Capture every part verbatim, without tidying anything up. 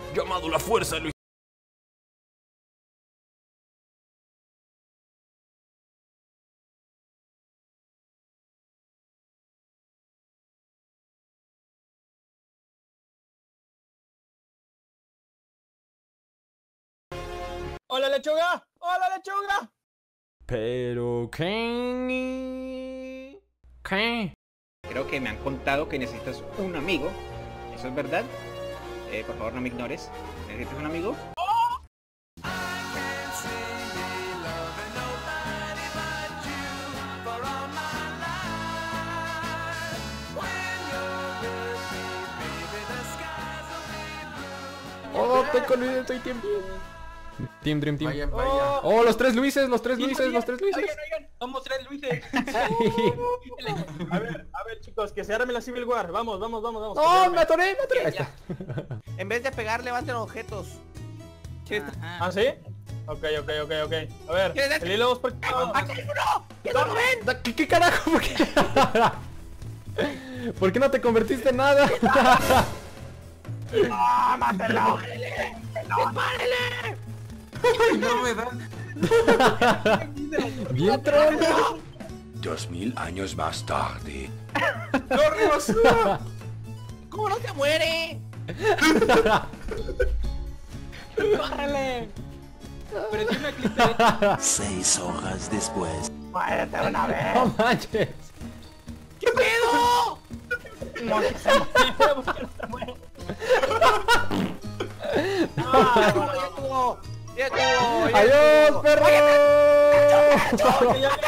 llamado la fuerza de lo... ¡Hola, lechuga! ¡Hola, lechuga! Pero... ¿qué? ¿Qué? Creo que me han contado que necesitas un amigo. ¿Eso es verdad? Eh, por favor, no me ignores. ¿Necesitas un amigo? Oh, estoy con Luis, estoy Team Team Dream Team. Vaya, vaya. Oh, los tres Luises, los tres Luises, los tres Luises. Oigan, oigan, somos tres Luises. A ver, a ver, chicos, que se arme la Civil War. Vamos, vamos, vamos, vamos. Oh, me atoré, me atoré. Ahí Ya, está. En vez de pegar, levanten objetos. ¿Ah, sí? Ok, ok, ok, ok. A ver, ¿Quién es este? el hilo dos por qué. ¿Qué no lo ven? Da- ¿Qué, qué carajo? ¿Por qué? ¿Por qué no te convertiste en nada? ¡Ah, mátelo! Ay, no me da. Bien troll. Dos mil años más tarde. ¡Corre, basura! ¿Cómo no se muere? ¡Córrele! Presiona clic derecho. Seis horas después. ¡Muérete una vez! No manches. ¿Qué pedo? No, que se muere, porque no se muere. Ah, bueno, Ya estuvo. Ya estuvo. ya ¡Adiós, estuvo. perro! que ya-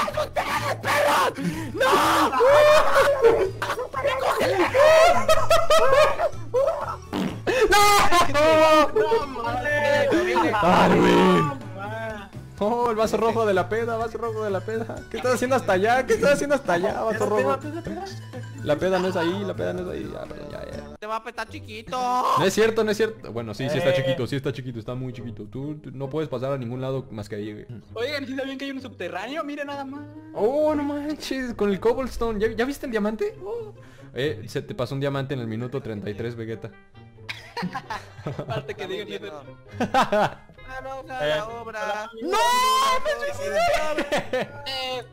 ¡Arwin! Oh, el vaso rojo de la peda, vaso rojo de la peda. ¿Qué estás haciendo hasta allá? ¿Qué estás haciendo hasta allá, vaso rojo? La peda no es ahí, la peda no es ahí. Ya, ya, ya. Te va a petar chiquito. No es cierto, no es cierto. Bueno, sí, sí está chiquito, sí está chiquito, está muy chiquito. Tú, tú no puedes pasar a ningún lado más que ahí, güey. Oigan, ¿sí sabían que hay un subterráneo? Mira nada más. Oh, no manches, con el cobblestone. ¿Ya, ya viste el diamante? Oh. Eh, se te pasó un diamante en el minuto treinta y tres, Vegeta. Aparte que digan Bien, eso. ¿no? Manos a Eh, la obra. ¡No! ¡Me suicidé! Eh,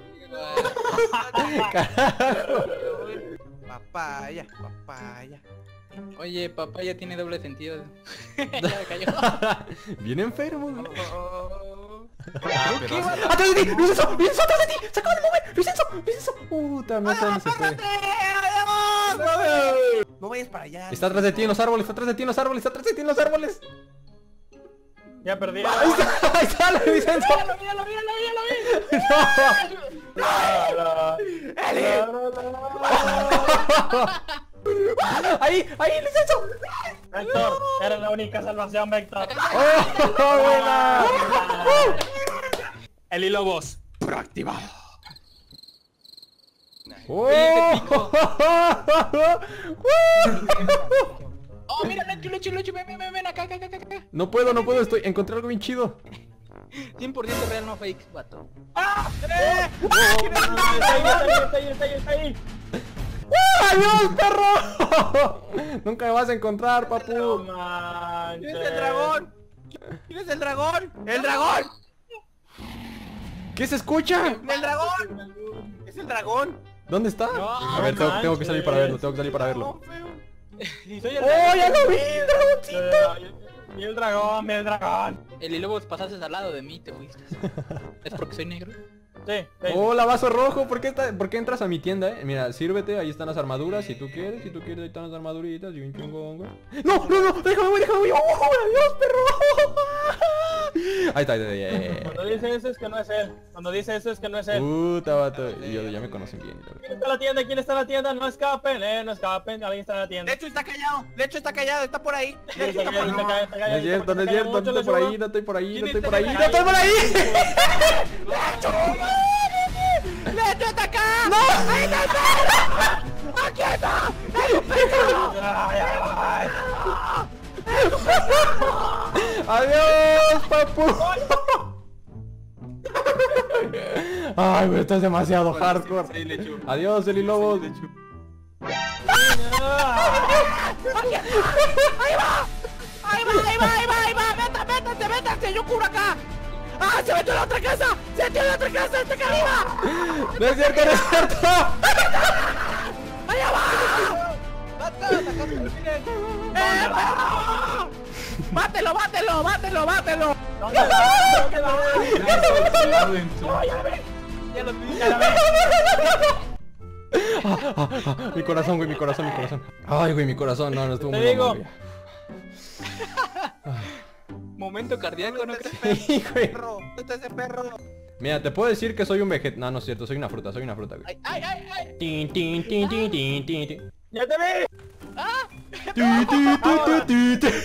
Papaya, papaya. Oye, papá ya tiene doble sentido. Ya me cayó. Bien enfermo, güey. Oh. ¿Qué va? ¡Atrás de ti! ¡Luisenzo! ¡Luisenzo, atrás de ti! ¡Se acaba de mover! ¡Luisenzo! ¡Luisenzo! ¡Puta, no sé dónde se fue! No vayas para allá. Está atrás de ti en los árboles, está atrás de ti en los árboles, está atrás de ti en los árboles. Ya perdí. Ahí está, ahí está, la Luisenzo. ¡Lo vi, lo vi, lo vi, lo vi! Ahí, ahí, Luisenzo. Héctor, eres la única salvación, Héctor. ¡Oh, buena! El hilo voz proactivado. ¡Oh! ¡Oh, mira, Lechu, Lechu, Lechu! ¡Ven, ven, ven, ven! Acá, acá, acá, acá. No puedo, no puedo, estoy, encontré algo bien chido. cien por ciento real, no fake, vato. Está ahí, está ahí, está ahí, está ahí, está ahí. ¡Adiós, perro! Nunca me vas a encontrar, No papu. manches. ¿Quién es el dragón? ¿Quién es el dragón? ¡El dragón! ¿Qué se escucha? ¡El dragón! ¡Es el dragón! ¿Dónde está? A ver, tengo, tengo que salir para verlo, tengo que salir para verlo. Y soy el ¡Oh, ya dragón. lo vi, dragoncito! Mi el dragón, mi el dragón. El y luego pasaste al lado de mí, te fuiste. ¿Es porque soy negro? Sí, sí. Hola, vaso rojo, ¿por qué, está- ¿por qué entras a mi tienda, eh? Mira, sírvete, ahí están las armaduras, si tú quieres, si tú quieres, ahí están las armaduritas y un chingón, güey. ¡No, no, no! ¡Déjame, güey, déjame, güey! ¡Oh, adiós, perro! Ahí está, ahí está, ya, ya, ya. Cuando dice eso es que no es él. Cuando dice eso es que no es él. Puta, vato, y yo, ya me conocen bien. la verdad. ¿Quién está en la tienda? ¿Quién está en la tienda? No escapen, eh, no escapen. Alguien está en la tienda. De hecho está callado. De hecho está callado. Está por ahí. De hecho Está está por callado, ahí. está callado, está No es cierto, no es cierto, no estoy por ahí, no estoy por ahí, no estoy por ahí, no estoy por ahí. ¡Lechu está acá! ¡No! ¡Ahí está el perro! ¡Aquí está! ¡Es un perro! ¡Adiós, papu! Ay, güey, esto es demasiado hardcore. Sí, Lechu. Adiós, Eli Lobos. Lechu. ¡Ahí va! ¡Ahí va, ahí va, ahí va, ahí va! ¡Vete, métete, métete! ¡Yo cubro acá! ¡Ah, se metió en la otra casa! ¡Se metió en la otra casa! ¡Está acá arriba! ¡No es cierto, no es cierto! ¡Allá va! ¡Eh, perro! ¡Mátelo, mátelo, mátelo, mátelo! ¿Dónde va? ¿Dónde va? ¡Ya lo vi, ya lo vi! Ah, ah, ah, mi corazón, güey, mi corazón, mi corazón. Ay, güey, mi corazón, no, no estuvo Te muy digo. mamón, Momento cardíaco, ¿no crees? Sí, güey. ¡Perro! ¿Dónde está ese perro? Mira, te puedo decir que soy un vegetal. No, no es cierto, soy una fruta, soy una fruta, güey. ¡Ay, ay, ay! ay. Tin, tin, tin, tin, tin, tin, tin. ¡Ya te vi! Ti, ti, ti, ti, ti, ti.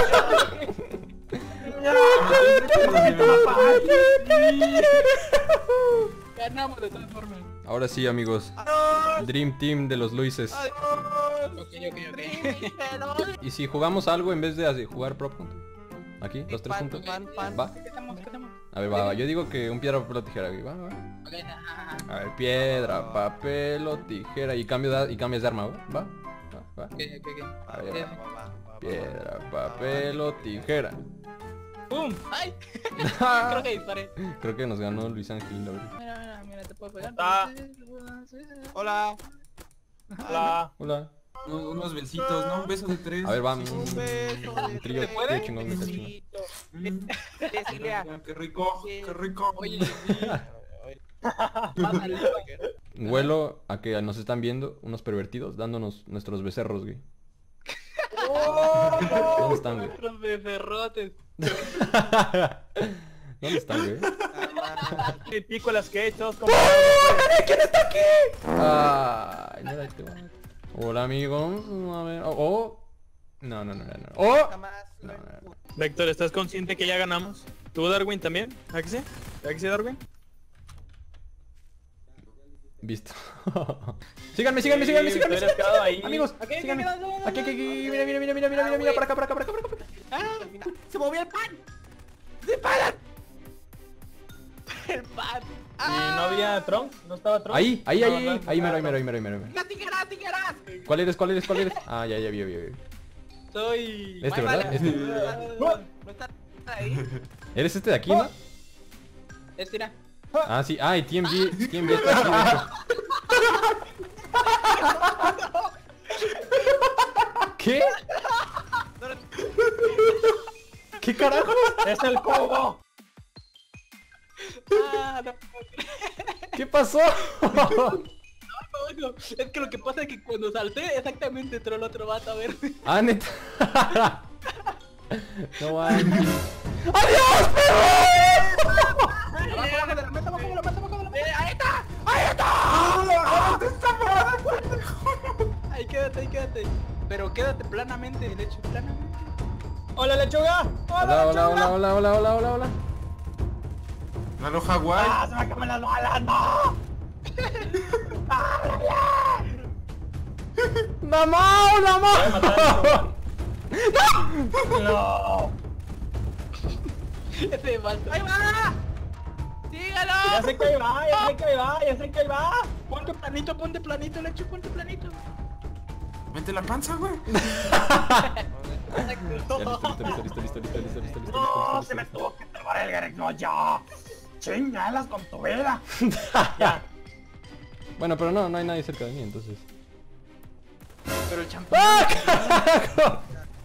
Ganamos de todas formas. Ahora sí, amigos. Dream Team de los Luises. Ok, ok, ok. ¿Y si jugamos algo en vez de así, jugar prop juntos? Aquí, los tres Pan, juntos. pan, pan. ¿Va? ¿Qué estamos? ¿Qué estamos? A ver, va, va. Yo digo que un piedra, papel o tijera, güey. Va, va. Ok, ajá. A ver, piedra, papel o tijera. Y cambio de, y cambias de arma, ¿va? ¿Va? ¿Va? ¿Va? Ok, ok, ok. A ver, Ok. va. Piedra, papel o tijera. ¡Pum! ¡Ay! Creo que disparé. Creo que nos ganó Luis Ángel, la verdad. Mira, mira, mira, te puedo pegar. Ah. Hola. Hola. Hola. Unos, unos besitos, ¿no? Un beso de tres. A ver, va. Un beso de Un trío, tres. trío chingón, está chingón. Besito. Mm. Cecilia. Qué rico, qué rico. Oye, sí. Pásale. Huelo a que nos están viendo unos pervertidos dándonos nuestros becerros, güey. ¿Dónde están, güey? Nuestros becerrotes. ¿Dónde están, güey? Y pico las que he hecho. Como... ¿Quién está aquí? Ay, no era este, güey. Hola, amigo. A ver. Oh, oh. No, no, no, no, no. Oh. Jamás. No, no, no. Víctor, ¿estás consciente que ya ganamos? ¿Tú, Darwin, también? ¿A que sí? ¿A que sí, Darwin? Visto. síganme, síganme, síganme, Sí, síganme, Victoria, has síganme, quedado ahí. amigos, Aquí, síganme. aquí, aquí, Aquí, aquí, aquí, mira, mira, mira, mira, mira, mira, mira, para acá, para acá, para acá, para acá. ¡Ah! ¡Se movió el pan! ¡Se paran! El pan. ¿Y no había Trunks? ¿No estaba Trunks? Ahí, ahí, No, ahí, no, ahí, no ahí, estaba mero, ahí, mero, ahí, Trunks. mero, ahí, mero, ahí, mero. ¡Las tijeras, tijeras! ¿Cuál eres, cuál eres, cuál eres? Ah, ya, ya, vi, vi, vi. Soy... Este, Ay, ¿verdad? vale. Este. ¿No está ahí? ¿Eres este de aquí, no? Estira. Ah, sí, ah, y T M G, T M G está aquí, de hecho. ¿Qué? ¿Qué carajo? ¡Es el Cobo! Ah, no. ¿Qué pasó? No, es que lo que pasa es que cuando salté exactamente entró el otro vato a ver. Ah, neta. No manches. ¡Adiós, perro! ¡Ahí está! ¡Ahí está! Ahí quédate, ahí quédate. Pero quédate planamente, de hecho, planamente. ¡Hola, lechuga! Hola, hola, hola, hola, hola, hola, hola, hola. Lalo Hawái. ¡Ah, se me acaban las balas! ¡No! ¡Namao, namao! Voy a matar a lechuga. ¡No! Ese falta. ¡Ahí va! ¡Sígalo! Ya sé que ahí va, ya sé que ahí va, ya sé que ahí va. Ponte planito, ponte planito, Lechu, ponte planito. Mete la panza, güey. Ya, listo, listo, listo, listo, listo, listo, listo, listo, listo, listo, No, listo, se me listo. tuvo que trabar el greñoyo. Chingalas con tu vela. Ya. Bueno, pero no, no hay nadie cerca de mí, entonces. Pero el champán. ¡Ah, carajo!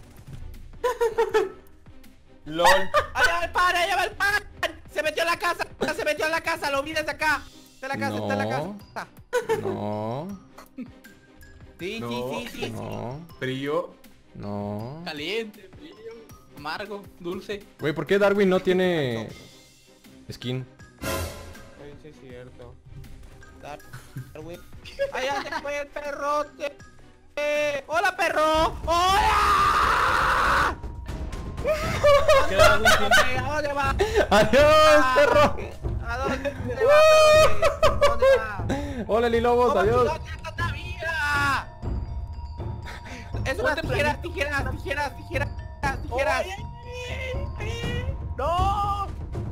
LOL. ¡Allá va el pan! ¡Allá va el pan! ¡Se metió en la casa! ¡Se metió en la casa! ¡Lo vi desde acá! ¡Está en la casa! ¡Está en la No. casa! No, Sí, No. sí, sí, sí, sí. no, Frío. no. Caliente, frío, amargo, dulce. Güey, ¿por qué Darwin no tiene skin? Sí, es cierto. Darwin. ¡Allá se fue el perrote! Eh, ¡Hola, perro! ¡Hola! ¿Qué Darwin tiene? ¿A dónde va? ¡Adiós, perro! ¿A dónde va, perro? ¿Dónde va? Hola, Lilobos, ¡Toma tu adiós. loca esta vida! Es unas Ponte tijeras, planito. tijeras, tijeras, tijeras, tijeras. Oye, ¡No!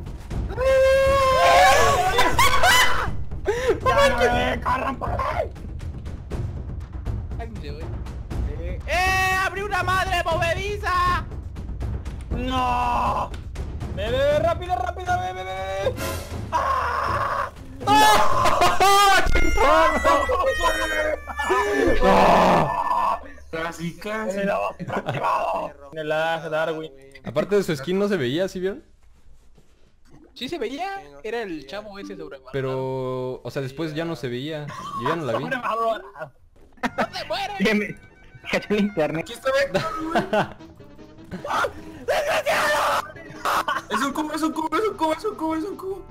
¡Ya, eh, corran por ahí! ay, me voy. ¡Eh! ¡Abrí una madre movediza! rápido, rápido, ve, ve, ve. Casi, casi. En el lag, Darwin. Aparte de su skin no se veía, ¿sí vieron? Sí se veía, era el chavo ese sobrevalorado. Pero, o sea, después ya no se veía. Yo ya no la vi. Sobrevalorado. ¡No te mueres! Que me cayó el internet. Aquí está Vector, güey. Es un cubo, es un cubo, es un cubo, es un cubo, es un cubo.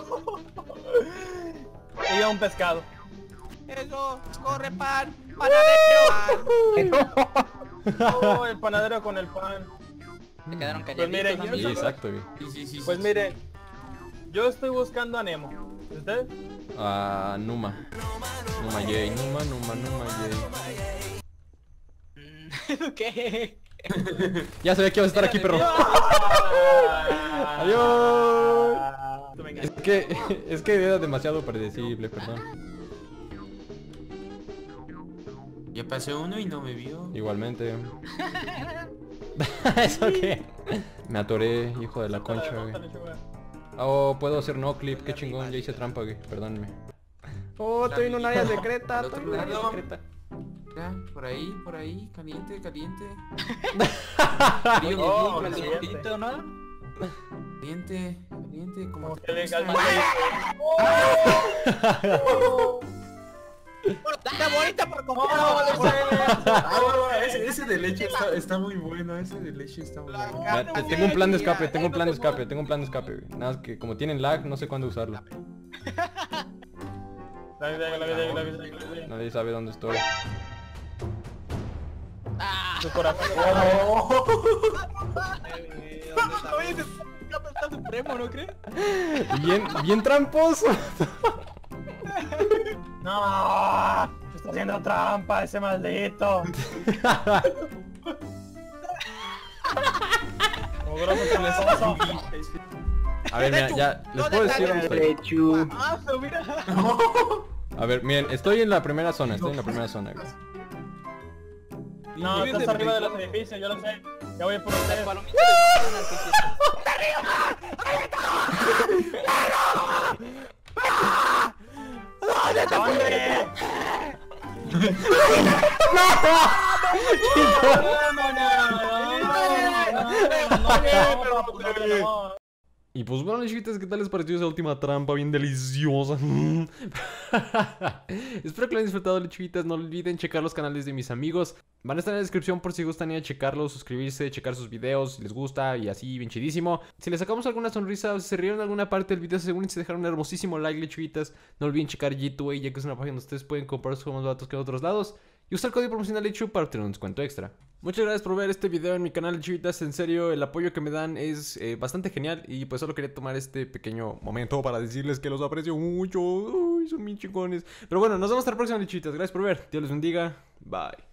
Y a un pescado. Eso, corre pan, panadero. Oh, el panadero con el pan. Se quedaron Pues calladitos, mire, yo Sí, amigos. exacto, güey. Sí, sí, sí. Pues sí, mire, yo estoy buscando a Nemo. ¿Usted? Ah, Numa. Numa J, Numa, Numa, Numa J. Mm, ¿Qué? Ya sabía que ibas a estar aquí, perro. Adiós. Es que, es que era demasiado predecible, perdón. Ya pasé uno y no me vio. Igualmente. ¿Eso qué? Me atoré, hijo de la concha, güey. Oh, puedo hacer no clip, qué chingón, ya hice trampa, güey, perdónenme. Oh, estoy en un área secreta, Al estoy otro en un área lado. secreta. Ya, por ahí, por ahí, caliente, caliente. Oye, Oh, con el siguiente. dibujito, ¿no? Caliente, caliente, como Como te que le gusta. ¡Dale bonita por Oh, comprar! Ah, ese, ese de leche está, está muy bueno, ese de leche está muy bueno. Ya, te- tengo un plan de escape, tengo un plan de escape, tengo un plan de escape, güey. Nada más que como tienen lag, no sé cuándo usarlo. La vida, la vida, la vida, la vida. Nadie sabe dónde estoy. Su corazón. Oye, ese escape está supremo, ¿no crees? Bien, bien tramposo. No, está haciendo trampa ese maldito. Mugroso perezoso. A ver, mira, ya, les puedo decir dónde estoy. Lechu. ¡Ah, pero mira! A ver, miren, estoy en la primera zona, estoy en la primera zona, güey. No, estás arriba de los edificios, yo lo sé. Ya voy por ustedes. Palomita de ¿Dónde? No, Y pues bueno, chiquitas, ¿qué tal les pareció esa última trampa bien deliciosa? Espero que lo hayan disfrutado, lechuguitas. No olviden checar los canales de mis amigos. Van a estar en la descripción por si gustan ir a checarlos, suscribirse, checar sus videos si les gusta y así, bien chidísimo. Si les sacamos alguna sonrisa o si se rieron en alguna parte del video, asegúrense de dejar un hermosísimo like, lechuguitas. No olviden checar G dos A, ya que es una página donde ustedes pueden comprar sus juegos más baratos que en otros lados. Y usar el código promocional Lechu para obtener un descuento extra. Muchas gracias por ver este video en mi canal, lechuguitas. En serio, el apoyo que me dan es eh, bastante genial. Y pues solo quería tomar este pequeño momento para decirles que los aprecio mucho. Uy, son bien chingones. Pero bueno, nos vemos hasta la próxima, lechuguitas. Gracias por ver. Dios les bendiga. Bye.